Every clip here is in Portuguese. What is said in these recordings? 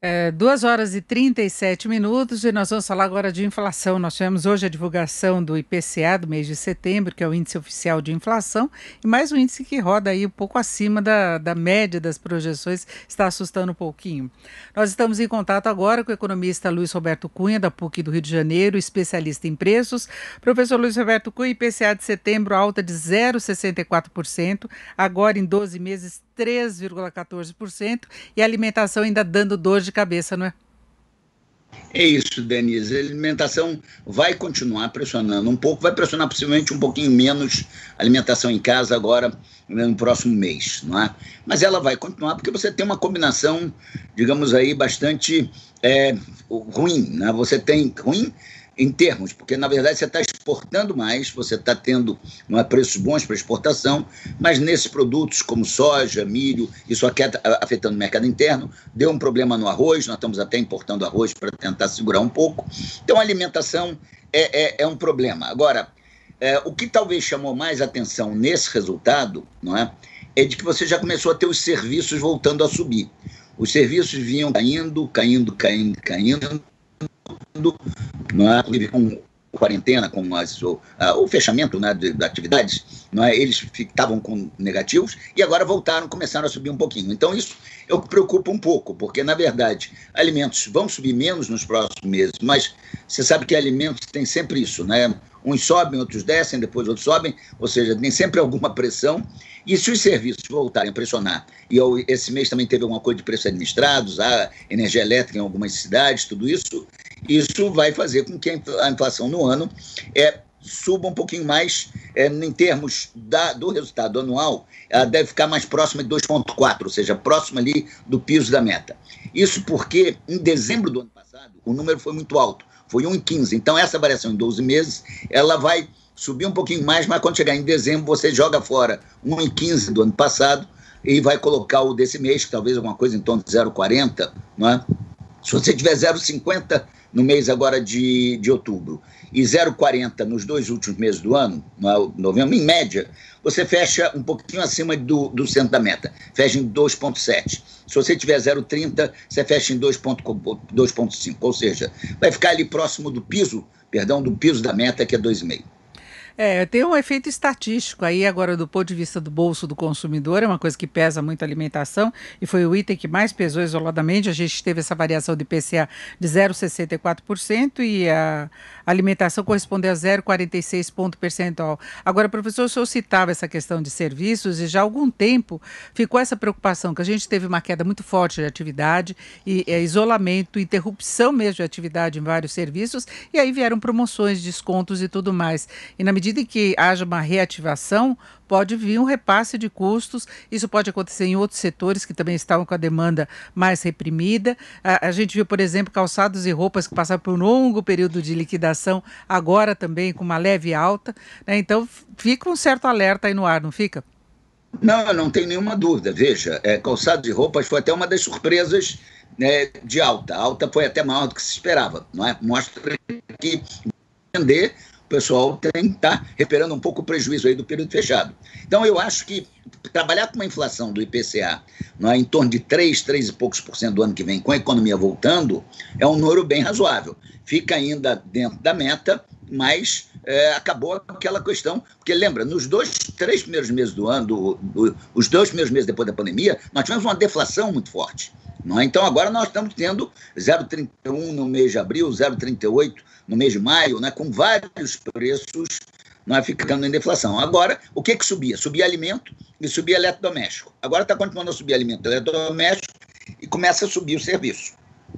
2 horas e 37 minutos e nós vamos falar agora de inflação. Nós tivemos hoje a divulgação do IPCA do mês de setembro, que é o índice oficial de inflação, e mais um índice que roda aí um pouco acima da média das projeções, está assustando um pouquinho. Nós estamos em contato agora com o economista Luiz Roberto Cunha, da PUC do Rio de Janeiro, especialista em preços. Professor Luiz Roberto Cunha, IPCA de setembro, alta de 0,64%, agora em 12 meses 3,14%, e a alimentação ainda dando dor de cabeça, não é? É isso, Denise. A alimentação vai continuar pressionando um pouco, vai pressionar possivelmente um pouquinho menos a alimentação em casa agora, no próximo mês, não é? Mas ela vai continuar porque você tem uma combinação, digamos aí, bastante ruim, né? Você tem ruim em termos, porque na verdade você está exportando mais, você está tendo preços bons para exportação, mas nesses produtos como soja, milho, isso aqui afetando o mercado interno, deu um problema no arroz, nós estamos até importando arroz para tentar segurar um pouco. Então a alimentação é um problema. Agora, o que talvez chamou mais atenção nesse resultado, não é de que você já começou a ter os serviços voltando a subir. Os serviços vinham caindo, não é? Com quarentena, com o fechamento, né, de atividades, não é? Eles estavam com negativos e agora começaram a subir um pouquinho. Então isso é o que preocupa um pouco, porque na verdade alimentos vão subir menos nos próximos meses, mas você sabe que alimentos tem sempre isso, né? Uns sobem, outros descem, depois outros sobem, ou seja, tem sempre alguma pressão. E se os serviços voltarem a pressionar, e esse mês também teve alguma coisa de preços administrados, a energia elétrica em algumas cidades, tudo isso, isso vai fazer com que a inflação no ano suba um pouquinho mais, em termos do resultado anual, ela deve ficar mais próxima de 2,4, ou seja, próxima ali do piso da meta. Isso porque em dezembro do ano passado o número foi muito alto, foi 1,15. Então essa variação em 12 meses, ela vai subir um pouquinho mais, mas quando chegar em dezembro você joga fora 1,15 do ano passado e vai colocar o desse mês, que talvez alguma coisa em torno de 0,40, não é? Se você tiver 0,50 no mês agora de outubro e 0,40 nos 2 últimos meses do ano, novembro, em média, você fecha um pouquinho acima do centro da meta, fecha em 2,7. Se você tiver 0,30, você fecha em 2,5, ou seja, vai ficar ali próximo do piso da meta, que é 2,5. Tem um efeito estatístico aí agora do ponto de vista do bolso do consumidor, é uma coisa que pesa muito a alimentação e foi o item que mais pesou isoladamente. A gente teve essa variação de IPCA de 0,64% e a alimentação correspondeu a 0,46 ponto percentual. Agora, professor, o senhor citava essa questão de serviços e já há algum tempo ficou essa preocupação que a gente teve uma queda muito forte de atividade e isolamento, interrupção mesmo de atividade em vários serviços, e aí vieram promoções, descontos e tudo mais. E na medida em que haja uma reativação, pode vir um repasse de custos. Isso pode acontecer em outros setores que também estavam com a demanda mais reprimida. A gente viu, por exemplo, calçados e roupas que passaram por um longo período de liquidação, agora também com uma leve alta, né? Então fica um certo alerta aí no ar, não fica? Não, eu não tenho nenhuma dúvida. Veja, calçados e roupas foi até uma das surpresas, né, de alta. A alta foi até maior do que se esperava, não é? Mostra que vender, o pessoal tem que estar recuperando um pouco o prejuízo aí do período fechado. Então, eu acho que trabalhar com uma inflação do IPCA, não é, em torno de 3 e poucos por cento do ano que vem, com a economia voltando, é um número bem razoável. Fica ainda dentro da meta, mas acabou aquela questão, porque lembra, nos 3 primeiros meses do ano, os 2 primeiros meses depois da pandemia, nós tivemos uma deflação muito forte. Não é? Então agora nós estamos tendo 0,31 no mês de abril, 0,38 no mês de maio, né, com vários preços, nós ficando em deflação. Agora, o que subia? Subia alimento e subia eletrodoméstico. Agora está continuando a subir alimento e eletrodoméstico e começa a subir o serviço.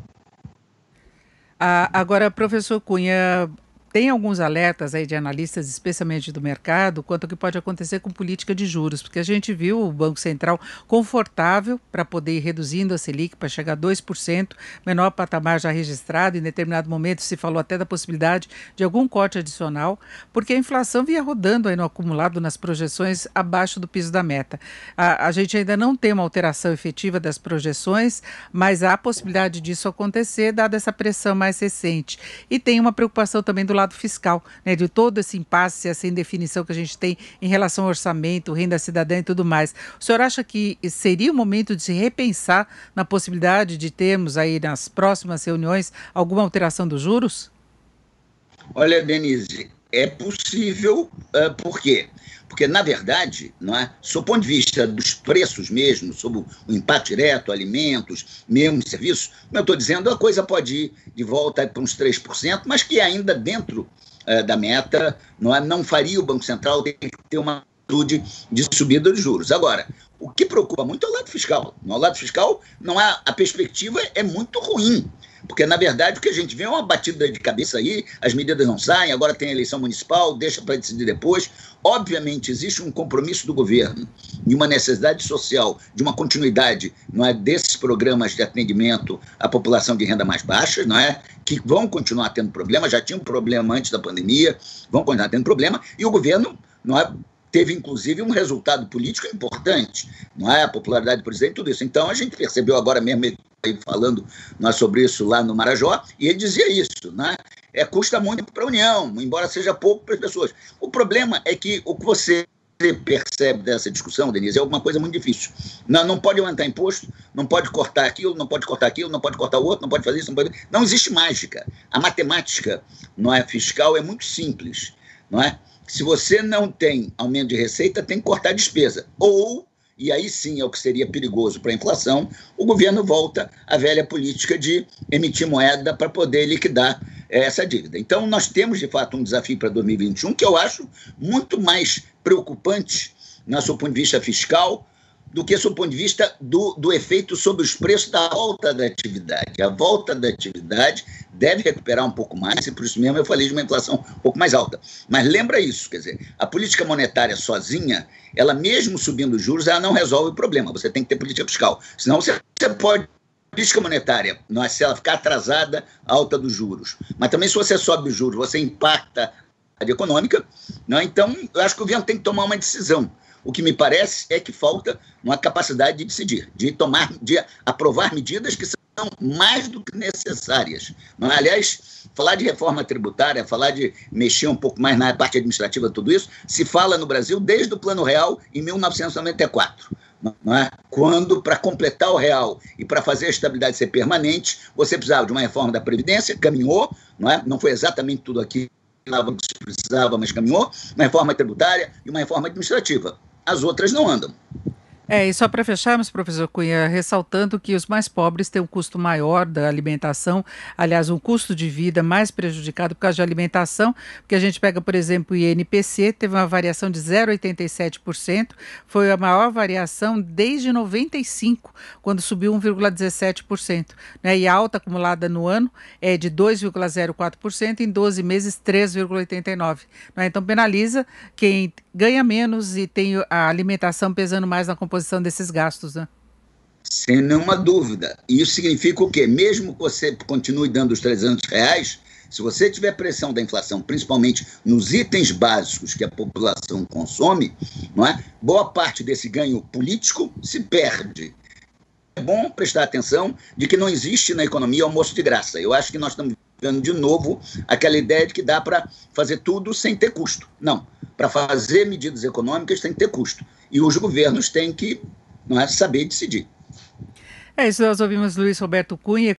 Agora, professor Cunha, tem alguns alertas aí de analistas, especialmente do mercado, quanto ao que pode acontecer com política de juros, porque a gente viu o Banco Central confortável para poder ir reduzindo a Selic para chegar a 2%, menor patamar já registrado. Em determinado momento se falou até da possibilidade de algum corte adicional, porque a inflação vinha rodando aí no acumulado nas projeções abaixo do piso da meta. A gente ainda não tem uma alteração efetiva das projeções, mas há a possibilidade disso acontecer, dada essa pressão mais recente. E tem uma preocupação também do lado lado fiscal, né, de todo esse impasse, essa indefinição que a gente tem em relação ao orçamento, renda cidadã e tudo mais. O senhor acha que seria o momento de se repensar na possibilidade de termos aí nas próximas reuniões alguma alteração dos juros? Olha, Denise, é possível, por quê? Porque, na verdade, não é, sob o ponto de vista dos preços mesmo, sob o impacto direto, alimentos, mesmo serviços, como eu estou dizendo, a coisa pode ir de volta para uns 3%, mas que ainda dentro da meta não faria o Banco Central ter que ter uma atitude de subida dos juros. Agora, o que preocupa muito é o lado fiscal. No lado fiscal, a perspectiva é muito ruim. Porque, na verdade, o que a gente vê é uma batida de cabeça aí, as medidas não saem, agora tem a eleição municipal, deixa para decidir depois. Obviamente, existe um compromisso do governo e uma necessidade social de uma continuidade desses programas de atendimento à população de renda mais baixa, que vão continuar tendo problema, já tinham problema antes da pandemia, vão continuar tendo problema, e o governo teve, inclusive, um resultado político importante, a popularidade do presidente, tudo isso. Então, a gente percebeu agora mesmo ele falando sobre isso lá no Marajó, e ele dizia isso, custa muito para a União, embora seja pouco para as pessoas. O problema é que o que você percebe dessa discussão, Denise, é alguma coisa muito difícil. Não pode aumentar imposto, não pode cortar aquilo, não pode cortar aquilo, não pode cortar o outro, não pode fazer isso, não existe mágica. A matemática fiscal é muito simples, Se você não tem aumento de receita, tem que cortar a despesa. Ou, e aí sim é o que seria perigoso para a inflação, o governo volta à velha política de emitir moeda para poder liquidar essa dívida. Então, nós temos, de fato, um desafio para 2021 que eu acho muito mais preocupante, do seu ponto de vista fiscal, do que do ponto de vista do efeito sobre os preços da volta da atividade. A volta da atividade deve recuperar um pouco mais, e por isso mesmo eu falei de uma inflação um pouco mais alta. Mas lembra isso, quer dizer, a política monetária sozinha, ela mesmo subindo os juros, ela não resolve o problema. Você tem que ter política fiscal. Senão você pode... política monetária, se ela ficar atrasada, alta dos juros. Mas também se você sobe os juros, você impacta a econômica. Então, eu acho que o governo tem que tomar uma decisão. O que me parece é que falta uma capacidade de decidir, de aprovar medidas que são mais do que necessárias. Aliás, falar de reforma tributária, falar de mexer um pouco mais na parte administrativa, tudo isso, se fala no Brasil desde o Plano Real em 1994. Quando, para completar o real e para fazer a estabilidade ser permanente, você precisava de uma reforma da Previdência, caminhou, não foi exatamente tudo aquilo que se precisava, mas caminhou, uma reforma tributária e uma reforma administrativa. As outras não andam. E só para fecharmos, professor Cunha, ressaltando que os mais pobres têm um custo maior da alimentação, aliás, um custo de vida mais prejudicado por causa de alimentação, porque a gente pega, por exemplo, o INPC, teve uma variação de 0,87%, foi a maior variação desde 95, quando subiu 1,17%, e a alta acumulada no ano é de 2,04%, em 12 meses 3,89%. Então penaliza quem ganha menos e tem a alimentação pesando mais na composição desses gastos, Sem nenhuma dúvida. E isso significa o quê? Mesmo que você continue dando os R$300, se você tiver pressão da inflação, principalmente nos itens básicos que a população consome, boa parte desse ganho político se perde. É bom prestar atenção de que não existe na economia almoço de graça. Eu acho que nós estamos vendo de novo aquela ideia de que dá para fazer tudo sem ter custo. Não. Para fazer medidas econômicas tem que ter custo. E os governos têm que saber decidir. É isso, nós ouvimos Luiz Roberto Cunha,